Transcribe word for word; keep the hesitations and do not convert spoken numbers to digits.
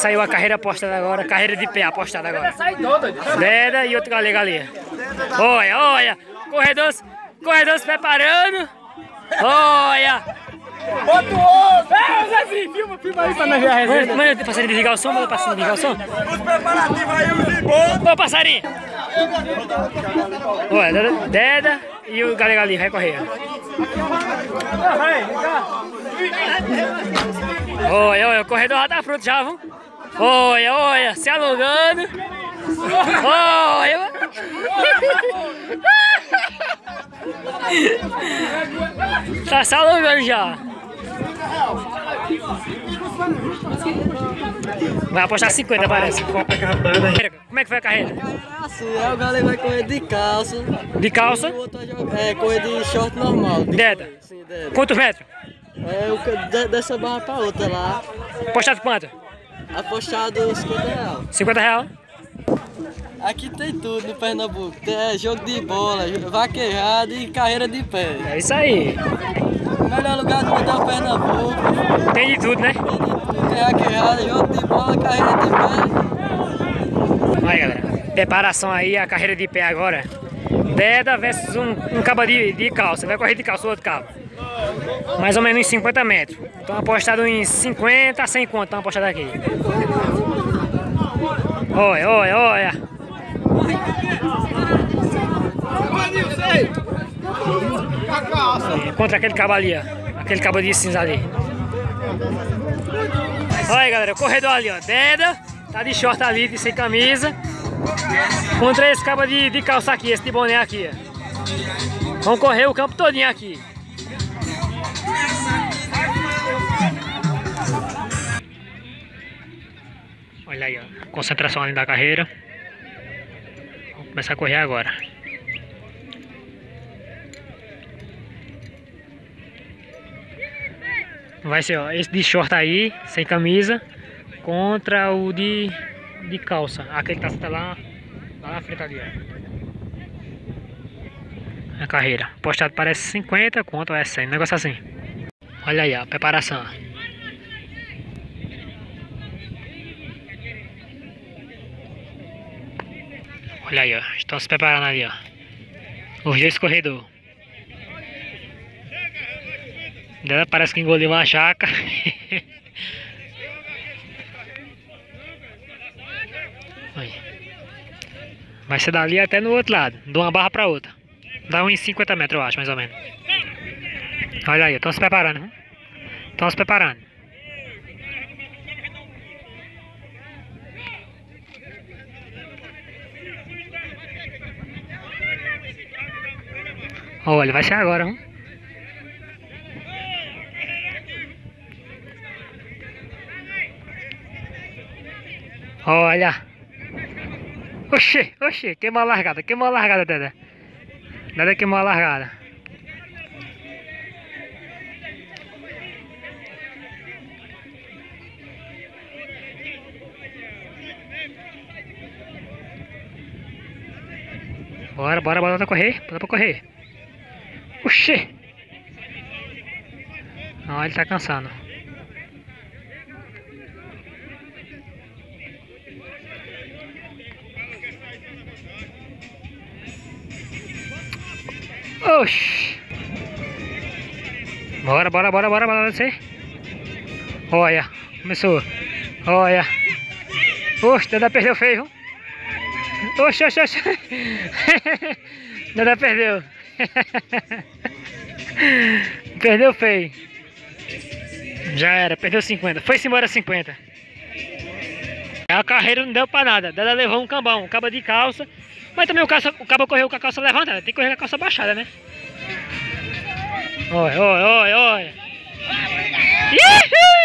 saiu a carreira apostada agora, carreira de pé apostada agora. Deda e outro galega ali. Olha, olha, corredores, corredores preparando. Olha. Bota o ovo! É, Zezinho, filma, filma aí pra nós ver a resenha. Manda o passarinho desligar o som, manda o passarinho desligar o som. Os preparativos aí, os embora. Ô, passarinho! Olha, Deda e o galega ali, vai correr. Olha, olha, o corredor já tá pronto já, vamos. Olha, olha, se alongando. Olha. Tá se alongando já. Vai apostar cinquenta, parece. Como é que foi a carreira? Assim, aí o galera vai correr de calça. De calça? E o outro vai jogar, é, correr de short normal. De Deda. correr, sim, Deda. Quantos metros? É, o que- de, dessa barra pra outra lá. Apostado quanto? Apostado cinquenta reais. cinquenta reais. Aqui tem tudo no Pernambuco. Tem é, jogo de bola, vaquejada e carreira de pé. É isso aí. O melhor lugar do mundo é o Pernambuco. Tem de tudo, né? Tem de tudo, tem vaquejada, jogo de bola, carreira de pé. Aí, galera. Preparação aí, a carreira de pé agora. Deda versus um, um cabo de, de calça. Vai correr de calça o outro cabo. Mais ou menos uns cinquenta metros. Estão apostados em cinquenta a cem conto. Estão apostados aqui. Olha, olha, olha. Contra aquele cabo ali, ó. Aquele cabo de cinza ali. Olha aí, galera. O corredor ali, ó. Deda. Tá de short ali, de sem camisa. Contra esse cabo de, de calça aqui, esse de boné aqui, ó. Vamos correr o campo todinho aqui. Olha aí, ó. Concentração ali da carreira. Vamos começar a correr agora. Vai ser, ó, esse de short aí, sem camisa, contra o de, de calça. Aquele que tá lá, lá na frente ali, ó. A carreira. Postado parece cinquenta conto ou é cem, um negócio assim. Olha aí, ó, preparação. Olha aí, ó, estão se preparando ali, ó. Os dois corredores. Dela parece que engoliu uma jaca. Vai ser dali até no outro lado, de uma barra pra outra. Dá uns cinquenta metros, eu acho, mais ou menos. Olha aí, estão se preparando. Estão se preparando. Olha, vai ser agora, hein? Olha. Oxê, oxê, queimou a largada, queimou a largada, Deda. Deda queimou a largada. Bora, bora, bora pra correr, bora pra correr. Oxê. Não, ele tá cansando. Oxi. Bora, bora, bora, bora, bora, você. Olha, começou. Olha. Oxe, Deda perdeu feio. Oxe, oxe, oxe. Deda perdeu. Perdeu feio. Já era, perdeu cinquenta. Foi-se embora cinquenta. A carreira não deu pra nada. Deda levou um cambão, um cabo de calça. Mas também o, calça, o cabo correu com a calça levantada. Tem que correr com a calça baixada, né? Olha, olha, olha, olha. Uhul!